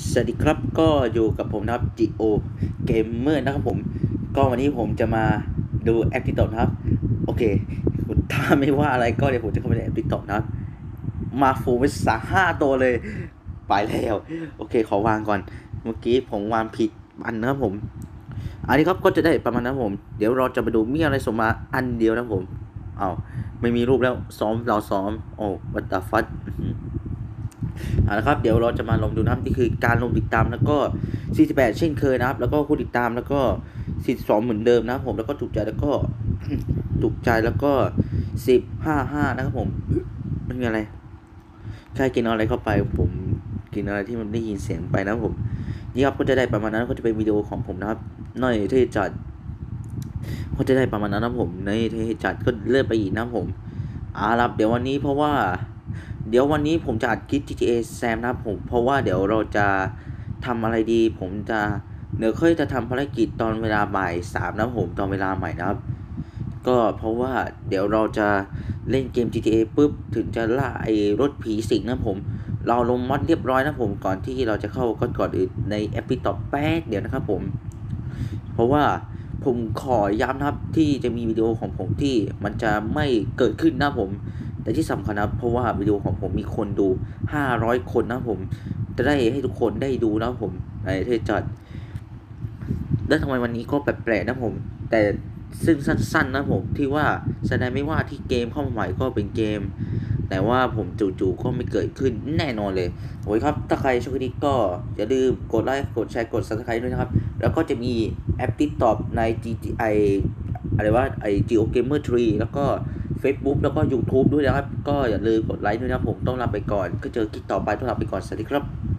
สวัสดีครับก็อยู่กับผมนะครับ Gio Gamer นะครับผมก็วันนี้ผมจะมาดูแอป TikTok นะครับโอเคถ้าไม่ว่าอะไรก็เดี๋ยวผมจะเข้าไปในแอป TikTok นะครับมาฟูไป5 ตัวเลยไปแล้วโอเคขอวางก่อนเมื่อกี้ผมวางผิดอันนะครับผมอันนี้ครับก็จะได้ประมาณนั้นผมเดี๋ยวเราจะไปดูมีอะไรส่งมาอันเดียวนะผมอ้าวไม่มีรูปแล้วซ้อมโอ้วัตถุฟัดนะครับเดี๋ยวเราจะมาลองดูนะครับนี่คือการลงติดตามแล้วก็48เช่นเคยนะครับแล้วก็ผู้ติดตามแล้วก็42เหมือนเดิมนะครับผมแล้วก็ถูกใจแล้วก็ ถูกใจแล้วก็1055นะครับผมมันมีอะไรใครกินอะไรเข้าไปผมกินอะไรที่มันได้ยินเสียงไปนะครับผมนี่ครับก็จะได้ประมาณนั้นก็จะเป็นวิดีโอของผมนะครับน้อยที่จัดก็จะได้ประมาณนั้นนะผมในที่จัดก็เลื่อนไปอีกนะผมครับเดี๋ยววันนี้เพราะว่าเดี๋ยววันนี้ผมจะอัดคลิป GTA Sam นะครับผมเพราะว่าเดี๋ยวเราจะทำอะไรดีผมจะเดี๋ยวค่อยจะทำภารกิจตอนเวลาบ่าย3นะผมตอนเวลาใหม่นะครับก็เพราะว่าเดี๋ยวเราจะเล่นเกม GTA ปุ๊บถึงจะล่าไอ้รถผีสิงนะผมเราลงมอดเรียบร้อยนะผมก่อนที่เราจะเข้าก่อนอื่นในแอป TikTok แป๊กเดี๋ยวนะครับผมเพราะว่าผมขอย้ำนะครับที่จะมีวิดีโอของผมที่มันจะไม่เกิดขึ้นนะผมแต่ที่สำคัญนะเพราะว่าวิดีโอของผมมีคนดู500คนนะผมจะได้ให้ทุกคนได้ดูนะผมในเทศจัดแล้วทำไมวันนี้ก็แปลกๆนะผมแต่ซึ่งสั้นๆนะผมที่ว่าแสดงไม่ว่าที่เกมเข้ามาใหม่ก็เป็นเกมแต่ว่าผมจู่ๆก็ไม่เกิดขึ้นแน่นอนเลยโอ้ยครับถ้าใครชอบคลิปก็อย่าลืมกดไลค์กดแชร์กด Subscribe ด้วยนะครับแล้วก็จะมีแอป TikTok ใน GTI อะไรว่าGeo Gamer 3แล้วก็ Facebook แล้วก็ YouTube ด้วยนะครับก็อย่าลืมกดไลค์ด้วยนะครับผมต้องลาไปก่อนก็เจอคลิปต่อไปต้องลาไปก่อนสวัสดีครับ